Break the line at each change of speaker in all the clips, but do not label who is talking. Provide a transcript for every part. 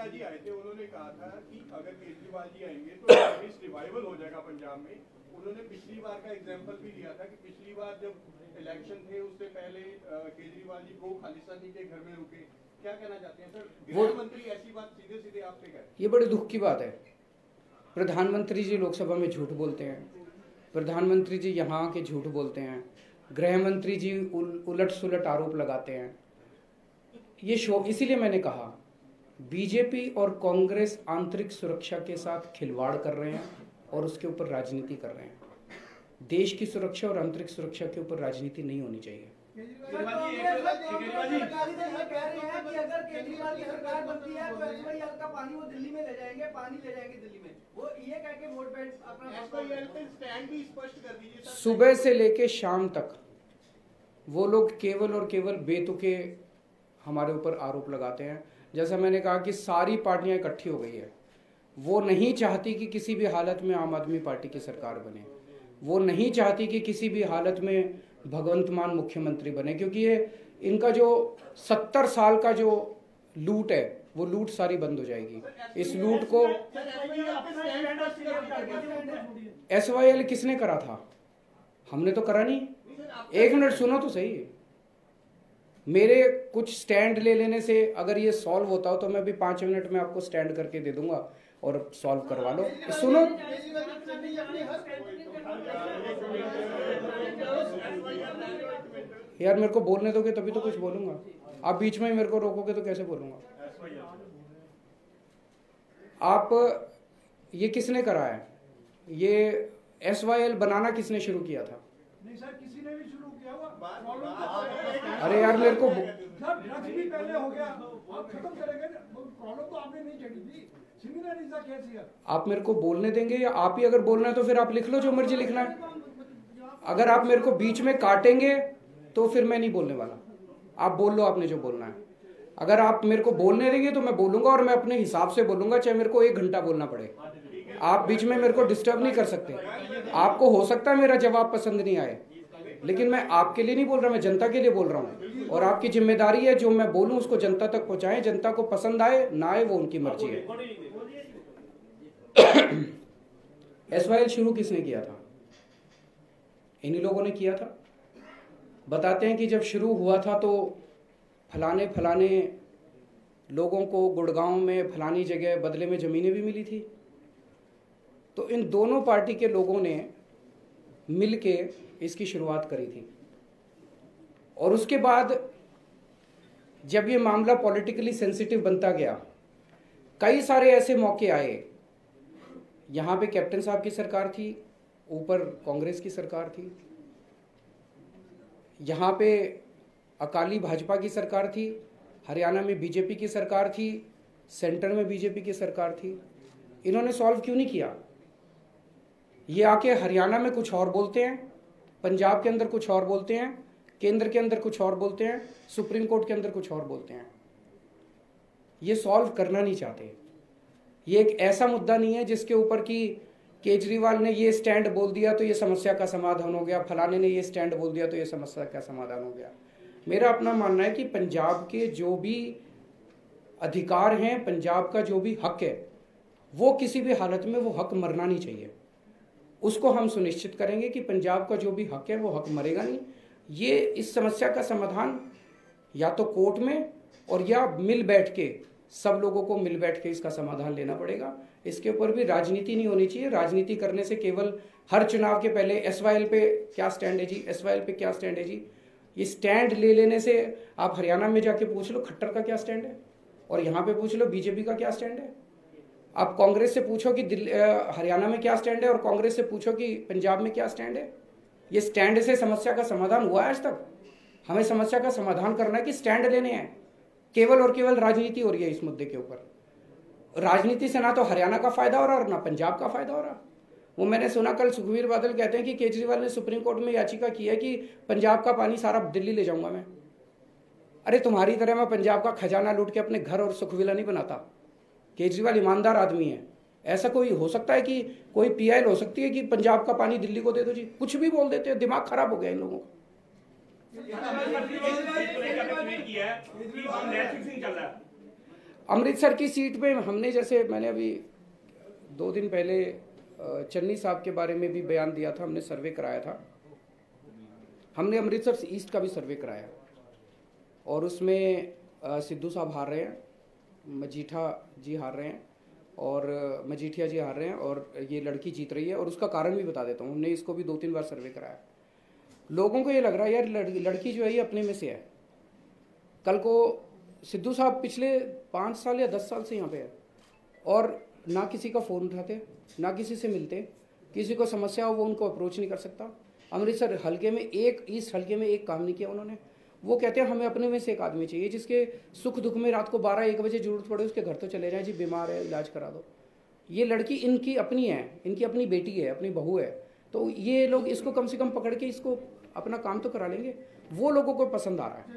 शाह जी आए थे, उन्होंने कहा था कि अगर केजरीवाल जी आएंगे तो रिवाइवल हो जाएगा पंजाब में। उन्होंने पिछली बार का एग्जांपल भी दिया था कि पिछली बार जब इलेक्शन थे उससे पहले केजरीवाल जी को खालिस्तानी के घर में रुके। क्या कहना चाहते हैं सर? गृह मंत्री ऐसी बात सीधे सीधे आपसे कहे,
ये बड़े दुख की बात है। प्रधानमंत्री जी लोकसभा में झूठ बोलते हैं, प्रधानमंत्री जी यहाँ के झूठ बोलते हैं, गृह मंत्री जी उलट सुलट आरोप लगाते हैं। ये शो इसीलिए मैंने कहा बीजेपी और कांग्रेस आंतरिक सुरक्षा के साथ खिलवाड़ कर रहे हैं और उसके ऊपर राजनीति कर रहे हैं। देश की सुरक्षा और आंतरिक सुरक्षा के ऊपर राजनीति नहीं होनी चाहिए। सुबह से लेके शाम तक वो लोग केवल और केवल बेतुके हमारे ऊपर आरोप लगाते हैं। जैसा मैंने कहा कि सारी पार्टियां इकट्ठी हो गई है, वो नहीं चाहती कि किसी भी हालत में आम आदमी पार्टी की सरकार बने, वो नहीं चाहती कि किसी भी हालत में भगवंत मान मुख्यमंत्री बने, क्योंकि ये इनका जो 70 साल का जो लूट है वो लूट सारी बंद हो जाएगी। इस लूट को SYL किसने करा था? हमने तो करा नहीं। एक मिनट सुनो तो सही, मेरे कुछ स्टैंड ले लेने से अगर ये सॉल्व होता हो तो मैं भी 5 मिनट में आपको स्टैंड करके दे दूंगा और सॉल्व करवा लो। सुनो, यार मेरे को बोलने दोगे तभी तो कुछ बोलूंगा। आप बीच में ही मेरे को रोकोगे तो कैसे बोलूंगा? आप ये किसने करा है? ये SYL बनाना किसने शुरू किया था?
नहीं सर, किसी ने भी शुरू किया हुआ।
अरे यार मेरे को
ड्रग्स भी पहले हो गया, आप खत्म करेंगे। प्रॉब्लम तो आपने नहीं छेड़ी थी। Similar is the case here.
आप मेरे को बोलने देंगे या आप ही अगर बोलना है तो फिर आप लिख लो जो मर्जी लिखना है। अगर आप मेरे को बीच में काटेंगे तो फिर मैं नहीं बोलने वाला। आप बोल लो आपने जो बोलना है। अगर आप मेरे को बोलने देंगे तो मैं बोलूंगा और मैं अपने हिसाब से बोलूंगा, चाहे मेरे को 1 घंटा बोलना पड़े। आप बीच में मेरे को डिस्टर्ब नहीं कर सकते। आपको हो सकता है मेरा जवाब पसंद नहीं आए, लेकिन मैं आपके लिए नहीं बोल रहा, मैं जनता के लिए बोल रहा हूँ। और आपकी जिम्मेदारी है जो मैं बोलूं उसको जनता तक पहुंचाएं। जनता को पसंद आए ना आए वो उनकी मर्जी है। SYL शुरू किसने किया था? इन्हीं लोगों ने किया था। बताते हैं कि जब शुरू हुआ था तो फलाने फलाने लोगों को गुड़गांव में फलानी जगह बदले में ज़मीनें भी मिली थी। तो इन दोनों पार्टी के लोगों ने मिलके इसकी शुरुआत करी थी। और उसके बाद जब ये मामला पॉलिटिकली सेंसिटिव बनता गया, कई सारे ऐसे मौके आए। यहाँ पे कैप्टन साहब की सरकार थी, ऊपर कांग्रेस की सरकार थी, यहाँ पे अकाली भाजपा की सरकार थी, हरियाणा में बीजेपी की सरकार थी, सेंटर में बीजेपी की सरकार थी। इन्होंने सॉल्व क्यों नहीं किया? ये आके हरियाणा में कुछ और बोलते हैं, पंजाब के अंदर कुछ और बोलते हैं, केंद्र के अंदर कुछ और बोलते हैं, सुप्रीम कोर्ट के अंदर कुछ और बोलते हैं। ये सॉल्व करना नहीं चाहते। ये एक ऐसा मुद्दा नहीं है जिसके ऊपर कि केजरीवाल ने ये स्टैंड बोल दिया तो ये समस्या का समाधान हो गया, फलाने ने ये स्टैंड बोल दिया तो ये समस्या का समाधान हो गया। मेरा अपना मानना है कि पंजाब के जो भी अधिकार हैं, पंजाब का जो भी हक है, वो किसी भी हालत में वो हक मरना नहीं चाहिए। उसको हम सुनिश्चित करेंगे कि पंजाब का जो भी हक है वो हक मरेगा नहीं। ये इस समस्या का समाधान या तो कोर्ट में और या मिल बैठ के, सब लोगों को मिल बैठ के इसका समाधान लेना पड़ेगा। इसके ऊपर भी राजनीति नहीं होनी चाहिए। राजनीति करने से केवल हर चुनाव के पहले SYL पे क्या स्टैंड है जी, SYL पे क्या स्टैंड है जी, ये स्टैंड ले लेने से आप हरियाणा में जाके पूछ लो खट्टर का क्या स्टैंड है और यहाँ पे पूछ लो बीजेपी का क्या स्टैंड है। आप कांग्रेस से पूछो कि हरियाणा में क्या स्टैंड है और कांग्रेस से पूछो कि पंजाब में क्या स्टैंड है। ये स्टैंड से समस्या का समाधान हुआ है आज तक? हमें समस्या का समाधान करना है कि स्टैंड लेने हैं। केवल और केवल राजनीति हो रही है इस मुद्दे के ऊपर। राजनीति से ना तो हरियाणा का फायदा हो रहा और ना पंजाब का फायदा हो रहा। वो मैंने सुना कल सुखबीर बादल कहते हैं कि केजरीवाल ने सुप्रीम कोर्ट में याचिका की है कि पंजाब का पानी सारा दिल्ली ले जाऊंगा मैं। अरे तुम्हारी तरह मैं पंजाब का खजाना लूट के अपने घर और सुखविला नहीं बनाता। केजरीवाल ईमानदार आदमी है। ऐसा कोई हो सकता है कि कोई PIL हो सकती है कि पंजाब का पानी दिल्ली को दे दो जी? कुछ भी बोल देते हैं। दिमाग खराब हो गया इन लोगों का। अमृतसर की सीट पे हमने, जैसे मैंने अभी 2 दिन पहले चन्नी साहब के बारे में भी बयान दिया था, हमने सर्वे कराया था। हमने अमृतसर ईस्ट का भी सर्वे कराया और उसमें सिद्धू साहब हार रहे हैं, मजीठा जी हार रहे हैं और मजीठिया जी हार रहे हैं और ये लड़की जीत रही है। और उसका कारण भी बता देता हूँ, हमने इसको भी 2-3 बार सर्वे कराया। लोगों को ये लग रहा है यार लड़की जो है ये अपने में से है। कल को सिद्धू साहब पिछले 5 साल या 10 साल से यहाँ पे है और ना किसी का फ़ोन उठाते, ना किसी से मिलते, किसी को समस्या हो वो उनको अप्रोच नहीं कर सकता। अमृतसर हल्के में ईस्ट हल्के में एक काम नहीं किया उन्होंने। वो कहते हैं हमें अपने में से एक आदमी चाहिए जिसके सुख दुख में रात को 12-1 बजे जरूरत पड़े उसके घर तो चले जाएं, जी बीमार है इलाज करा दो। ये लड़की इनकी अपनी है, इनकी अपनी बेटी है, अपनी बहू है, तो ये लोग इसको कम से कम पकड़ के इसको अपना काम तो करा लेंगे। वो लोगों को पसंद आ रहा है।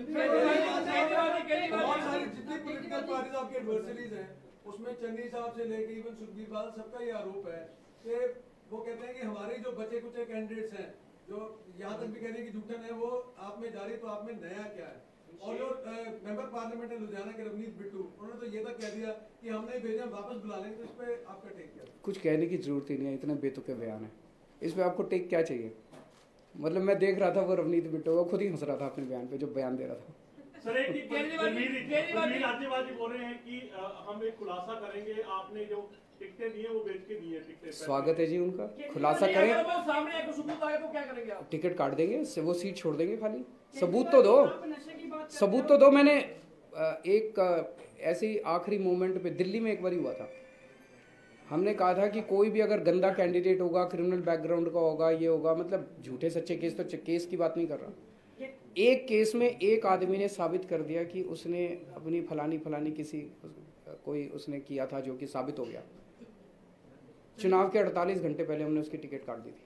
जितनी पॉलिटिकल पार्टीज आपके एडवर्सरीज हैं उसमें चन्नी साहब से लेके इवन सुखबीर बादल सबका ये आरोप है कि वो कहते हैं कि हमारे जो बचे कुचे कैंडिडेट्स हैं जो यहाँ तक भी कह रहे हैं कि झूठन है, वो आप में जारी तो आप में नया क्या है। और जो मेंबर पार्लियामेंट है लुधियाना के रवनीत बिट्टू, उन्होंने तो ये तक कह दिया कि हमने भेजा वापस बुला लेंगे। तो इस पे आपका टेक क्या?
कुछ कहने की जरूरत ही नहीं है, इतने बेतुके बयान है। इस पे आपको टेक क्या चाहिए? मतलब मैं देख रहा था वो रवनीत बिट्टू वो खुद ही हंस रहा था अपने बयान पे, जो बयान दे रहा था।
सर केजरीवाल जी बोल रहे हैं कि हम एक खुलासा करेंगे, आपने जो टिकटें दी हैं वो बेच के दी है टिकटें।
स्वागत है जी उनका, खुलासा करें,
सामने एक सबूत आए तो क्या करेंगे आप?
टिकट काट देंगे, वो सीट छोड़ देंगे खाली। सबूत तो दो, सबूत तो दो। मैंने एक ऐसे आखिरी मोमेंट पे दिल्ली में एक बार हुआ था, हमने कहा था कि कोई भी अगर गंदा कैंडिडेट होगा, क्रिमिनल बैकग्राउंड का होगा, ये होगा, मतलब झूठे सच्चे केस, तो केस की बात नहीं कर रहा। एक केस में एक आदमी ने साबित कर दिया कि उसने अपनी फलानी किसी कोई उसने किया था, जो कि साबित हो गया। चुनाव के 48 घंटे पहले हमने उसकी टिकट काट दी थी।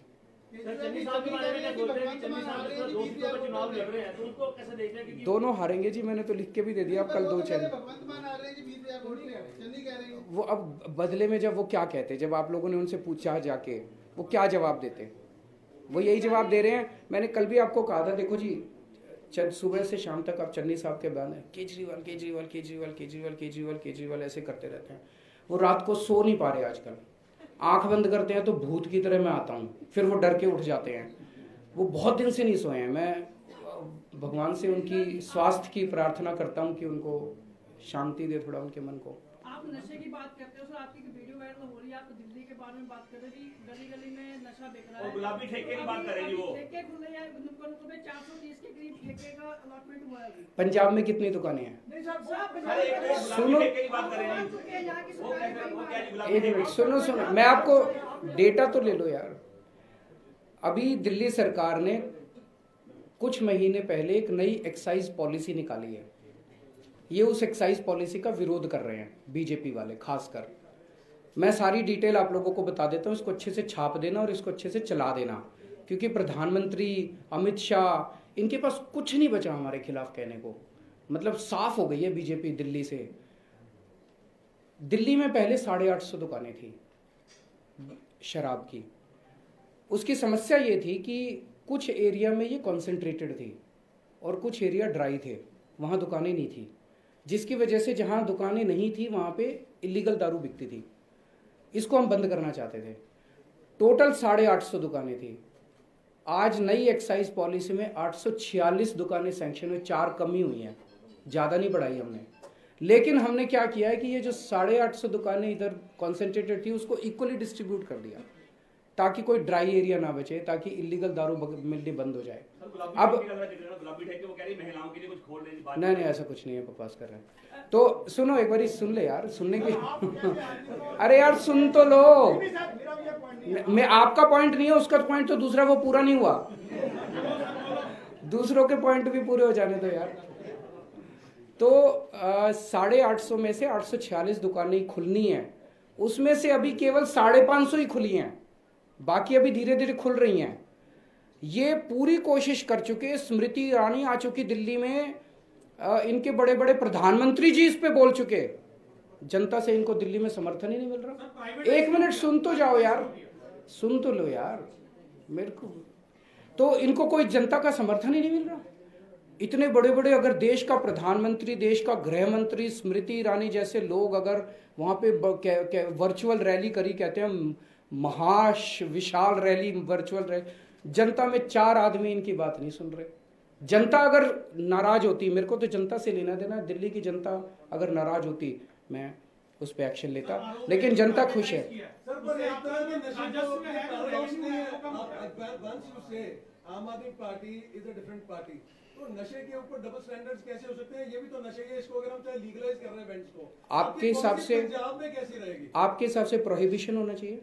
दोनों हारेंगे जी, मैंने तो लिख के भी दे दिया। अब कल 2 चैनल वो अब बदले में जब वो क्या कहते, जब आप लोगों ने उनसे पूछा जाके, वो क्या जवाब देते, वो यही जवाब दे रहे हैं। मैंने कल भी आपको कहा था, देखो जी सुबह से शाम तक आप चन्नी साहब के बयान है, केजरीवाल केजरीवाल केजरीवाल केजरीवाल केजरीवाल केजरीवाल ऐसे करते रहते हैं। वो रात को सो नहीं पा रहे आजकल, आंख बंद करते हैं तो भूत की तरह मैं आता हूँ, फिर वो डर के उठ जाते हैं। वो बहुत दिन से नहीं सोए हैं। मैं भगवान से उनकी स्वास्थ्य की प्रार्थना करता हूँ कि उनको शांति दे थोड़ा उनके मन को।
आप नशे की बात करते हो सर, आपकी वीडियो वायरल हो रही है, आप दिल्ली के बारे में बात कर रहे हैं, गली गली में नशा बिक रहा है
और गुलाबी ठेके की बात करेंगी वो।
ठेके खुल रहे हैं, नुक्कड़ नुक्कड़ में 430 के करीब ठेके का अलॉटमेंट हुआ है।
पंजाब में कितनी दुकानें हैं?
सुनो,
एक मिनट सुनो, मैं आपको डेटा तो ले लो यार। अभी दिल्ली सरकार ने कुछ महीने पहले एक नई एक्साइज पॉलिसी निकाली है। ये उस एक्साइज पॉलिसी का विरोध कर रहे हैं बीजेपी वाले खासकर। मैं सारी डिटेल आप लोगों को बता देता हूँ, इसको अच्छे से छाप देना और इसको अच्छे से चला देना, क्योंकि प्रधानमंत्री अमित शाह इनके पास कुछ नहीं बचा हमारे खिलाफ कहने को। मतलब साफ हो गई है बीजेपी दिल्ली से। दिल्ली में पहले 850 दुकानें थी शराब की। उसकी समस्या ये थी कि कुछ एरिया में ये कॉन्सेंट्रेटेड थी और कुछ एरिया ड्राई थे, वहाँ दुकानें नहीं थी, जिसकी वजह से जहाँ दुकानें नहीं थी वहाँ पे इलीगल दारू बिकती थी। इसको हम बंद करना चाहते थे। टोटल 850 दुकानें थी। आज नई एक्साइज पॉलिसी में 846 दुकानें सैंक्शन हुई, 4 कमी हुई हैं, ज़्यादा नहीं बढ़ाई हमने। लेकिन हमने क्या किया है कि ये जो 850 दुकानें इधर कॉन्सेंट्रेटेड थी उसको इक्वली डिस्ट्रीब्यूट कर दिया, ताकि कोई ड्राई एरिया ना बचे, ताकि इलीगल दारू मिलनी बंद हो जाए। अब नहीं ऐसा कुछ नहीं है, बकवास कर रहे हैं। तो सुनो एक बार सुन ले यार, सुनने की अरे यार सुन तो लो। मैं आपका पॉइंट नहीं है, उसका पॉइंट तो दूसरा, वो पूरा नहीं हुआ। दूसरों के पॉइंट भी पूरे हो जाने दो यार। तो 850 में से 846 दुकानें खुलनी है, उसमें से अभी केवल 550 ही खुली हैं, बाकी अभी धीरे धीरे खुल रही हैं। ये पूरी कोशिश कर चुके, स्मृति ईरानी आ चुकी दिल्ली में, इनके बड़े बड़े प्रधानमंत्री जी इस पे बोल चुके। जनता से इनको दिल्ली में समर्थन ही नहीं मिल रहा। एक मिनट सुन तो जाओ यार, सुन तो लो यार मेरे को। तो इनको कोई जनता का समर्थन ही नहीं मिल रहा। इतने बड़े बड़े अगर देश का प्रधानमंत्री, देश का गृह मंत्री, स्मृति ईरानी जैसे लोग अगर वहाँ पे वर्चुअल रैली करी, कहते हैं विशाल रैली, वर्चुअल रैली, जनता में 4 आदमी इनकी बात नहीं सुन रहे। जनता अगर नाराज होती, मेरे को तो जनता से लेना देना, दिल्ली की जनता अगर नाराज होती मैं उस पर एक्शन लेता, लेकिन जनता खुश है।
सर पर एक तरह के नशे को पैराडॉक्स नहीं है। Once you say Aam Aadmi Party is a different party, तो नशे के ऊपर डबल स्टैंडर्ड्स कैसे हो सकते हैं? ये भी तो नशे है, इसको अगर हम चाहे लीगलाइज कर रहे हैं बैंड्स को,
आपके हिसाब से
पंजाब में कैसी रहेगी?
आपके हिसाब से प्रोहिबिशन होना चाहिए?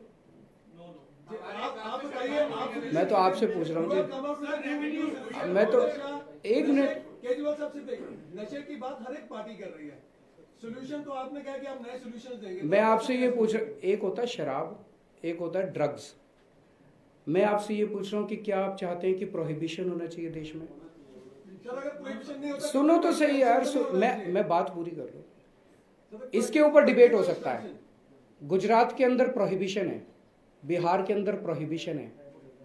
आप बताइए।
मैं तो आपसे पूछ रहा हूँ, मैं तो 1 मिनट।
केजरीवाल साहब से देखिए, नशे की बात हर एक पार्टी कर रही है, सोल्यूशन तो आपने कहा कि आप नए सोल्यूशंस देंगे।
मैं आपसे ये पूछ रहा, एक होता है शराब, एक होता है ड्रग्स। मैं आपसे ये पूछ रहा हूँ कि क्या आप चाहते हैं कि प्रोहिबिशन होना चाहिए देश में?
अगर प्रोहिबिशन नहीं होता,
सुनो तो सही यार, मैं बात पूरी कर लूँ। इसके ऊपर डिबेट हो सकता है। गुजरात के अंदर प्रोहिबिशन है, बिहार के अंदर प्रोहिबिशन है।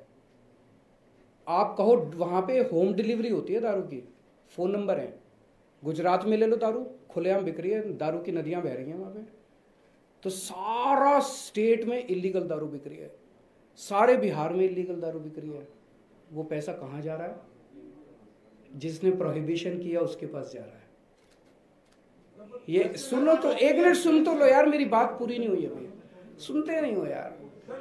आप कहो वहां पे होम डिलीवरी होती है दारू की, फोन नंबर है। गुजरात में ले लो, दारू खुलेआम बिक रही है, दारू की नदियां बह रही हैं वहां पे। तो सारा स्टेट में इलीगल दारू बिक रही है, सारे बिहार में इलीगल दारू बिक रही है। वो पैसा कहाँ जा रहा है? जिसने प्रोहिबिशन किया उसके पास जा रहा है। ये सुनो तो, 1 मिनट सुन तो लो यार, मेरी बात पूरी नहीं हुई अभी, सुनते नहीं हो यार।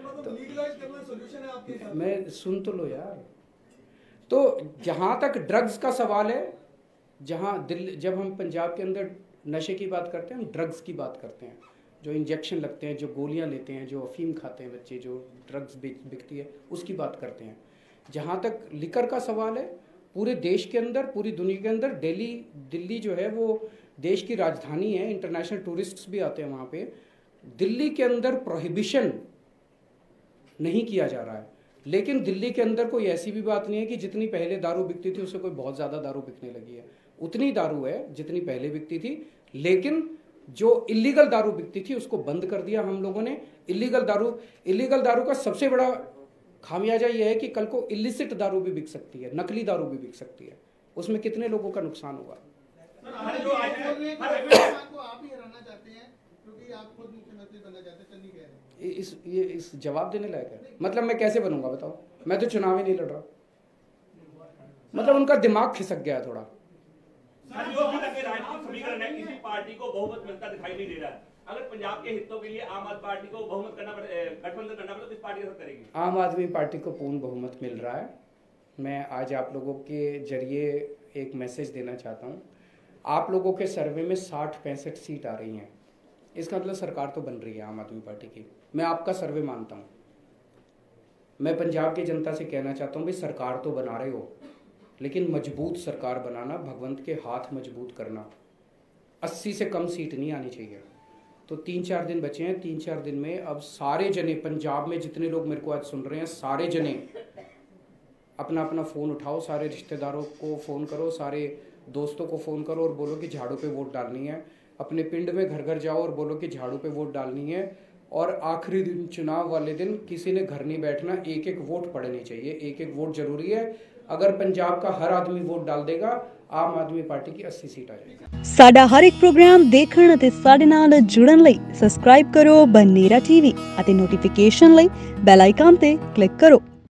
मैं सुन तो लो यार। तो जहां तक ड्रग्स का सवाल है, जहां दिल्ली, जब हम पंजाब के अंदर नशे की बात करते हैं, हम ड्रग्स की बात करते हैं। जो इंजेक्शन लगते हैं, जो गोलियां लेते हैं, जो अफीम खाते हैं बच्चे, जो ड्रग्स बिकती है, उसकी बात करते हैं। जहां तक लिकर का सवाल है, पूरे देश के अंदर, पूरी दुनिया के अंदर दिल्ली जो है वो देश की राजधानी है, इंटरनेशनल टूरिस्ट्स भी आते हैं वहाँ पे। दिल्ली के अंदर प्रोहिबिशन नहीं किया जा रहा है, लेकिन दिल्ली के अंदर कोई ऐसी भी बात नहीं है कि जितनी पहले दारू बिकती थी उससे कोई बहुत ज़्यादा दारू बिकने लगी है। उतनी दारू है जितनी पहले बिकती थी, लेकिन जो इलीगल दारू बिकती थी उसको बंद कर दिया हम लोगों ने। इलीगल दारू का सबसे बड़ा खामियाजा यह है कि कल को इलिसिट दारू भी बिक सकती है, नकली दारू भी बिक सकती है। उसमें कितने लोगों का नुकसान होगा? इस जवाब देने लायक है? मतलब मैं कैसे बनूंगा बताओ? मैं तो चुनाव ही नहीं लड़ रहा। मतलब उनका दिमाग खिसक गया थोड़ा।
समीकरण है, किसी पार्टी को बहुमत मिलता दिखाई नहीं दे रहा है। अगर पंजाब के हितों के लिए आम आदमी पार्टी को बहुमत करना पड़े, गठबंधन करना पड़े, तो किस पार्टी का करेगी? आम
आदमी पार्टी को पूर्ण बहुमत मिल रहा है। मैं आज आप लोगों के जरिए एक मैसेज देना चाहता हूँ। आप लोगों के सर्वे में 60-65 सीट आ रही हैं, इसका मतलब सरकार तो बन रही है आम आदमी पार्टी की। मैं आपका सर्वे मानता हूँ। मैं पंजाब की जनता से कहना चाहता हूँ, भाई सरकार तो बना रहे हो, लेकिन मजबूत सरकार बनाना, भगवंत के हाथ मजबूत करना। 80 से कम सीट नहीं आनी चाहिए। तो 3-4 दिन बचे हैं। 3-4 दिन में अब सारे जने पंजाब में जितने लोग मेरे को आज सुन रहे हैं, सारे जने अपना अपना फ़ोन उठाओ, सारे रिश्तेदारों को फ़ोन करो, सारे दोस्तों को फ़ोन करो और बोलो कि झाड़ू पे वोट डालनी है। अपने पिंड में घर घर जाओ और बोलो कि झाड़ू पे वोट डालनी है। और आखिरी दिन, चुनाव वाले दिन, किसी ने घर नहीं बैठना, 1-1 वोट पड़नी चाहिए। 1-1 वोट जरूरी है। अगर पंजाब का हर आदमी वोट डाल देगा, आम आदमी पार्टी की 80 सीट आ जाएगी।
साडा हर एक प्रोग्राम देखण ਅਤੇ ਸਾਡੇ ਨਾਲ ਜੁੜਨ ਲਈ ਸਬਸਕ੍ਰਾਈਬ ਕਰੋ ਬਨੇਰਾ ਟੀਵੀ ਅਤੇ ਨੋਟੀਫਿਕੇਸ਼ਨ ਲਈ ਬੈਲ ਆਈਕਨ ਤੇ ਕਲਿੱਕ ਕਰੋ।